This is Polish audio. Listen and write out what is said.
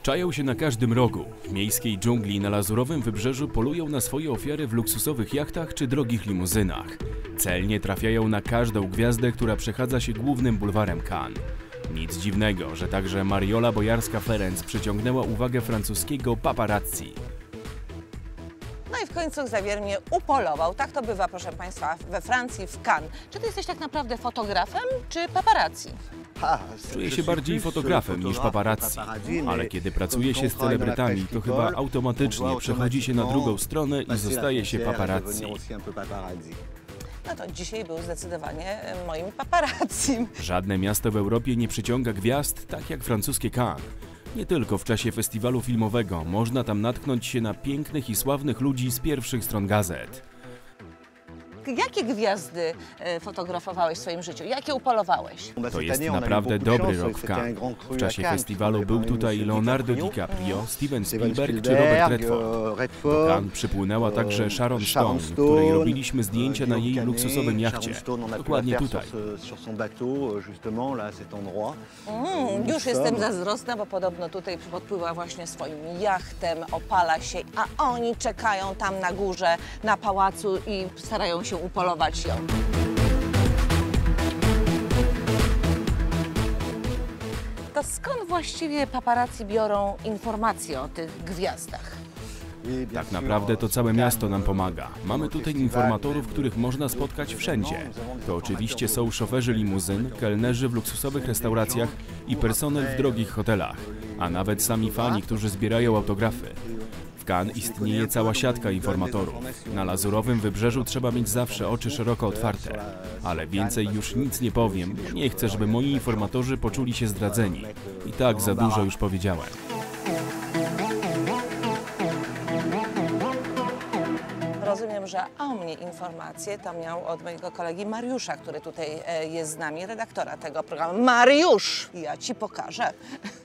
Czają się na każdym rogu. W miejskiej dżungli na Lazurowym Wybrzeżu polują na swoje ofiary w luksusowych jachtach czy drogich limuzynach. Celnie trafiają na każdą gwiazdę, która przechadza się głównym bulwarem Cannes. Nic dziwnego, że także Mariola Bojarska-Ferenc przyciągnęła uwagę francuskiego paparazzi. No i w końcu Xavier mnie upolował. Tak to bywa, proszę Państwa, we Francji, w Cannes. Czy Ty jesteś tak naprawdę fotografem, czy paparazzi? Czuję się bardziej fotografem niż paparazzi, ale kiedy pracuje się z celebrytami, to chyba automatycznie przechodzi się na drugą stronę i zostaje się paparazzi. No to dzisiaj był zdecydowanie moim paparazzim. Żadne miasto w Europie nie przyciąga gwiazd tak jak francuskie Cannes. Nie tylko w czasie festiwalu filmowego można tam natknąć się na pięknych i sławnych ludzi z pierwszych stron gazet. Jakie gwiazdy fotografowałeś w swoim życiu? Jakie upolowałeś? To jest naprawdę dobry rok w Cannes. W czasie festiwalu był tutaj Leonardo DiCaprio, Steven Spielberg czy Robert Redford. Do Cannes przypłynęła także Sharon Stone, której robiliśmy zdjęcia na jej luksusowym jachcie. Dokładnie tutaj. Już jestem zazdrosna, bo podobno tutaj podpływa właśnie swoim jachtem, opala się, a oni czekają tam na górze, na pałacu i starają się upolować ją. To skąd właściwie paparazzi biorą informacje o tych gwiazdach? Tak naprawdę to całe miasto nam pomaga. Mamy tutaj informatorów, których można spotkać wszędzie. To oczywiście są szoferzy limuzyn, kelnerzy w luksusowych restauracjach i personel w drogich hotelach, a nawet sami fani, którzy zbierają autografy. W Cannes istnieje cała siatka informatorów. Na Lazurowym Wybrzeżu trzeba mieć zawsze oczy szeroko otwarte. Ale więcej już nic nie powiem, bo nie chcę, żeby moi informatorzy poczuli się zdradzeni. I tak za dużo już powiedziałem. Rozumiem, że o mnie informacje to miał od mojego kolegi Mariusza, który tutaj jest z nami, redaktora tego programu. Mariusz, ja Ci pokażę.